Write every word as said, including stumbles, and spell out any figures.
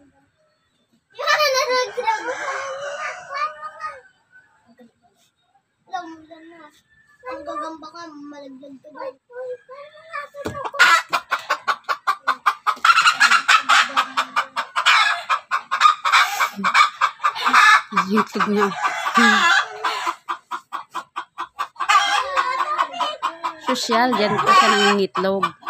Ang gagamba ka, malaglag ka ba? YouTube niya. Social, dyan pa siya nangingitlog.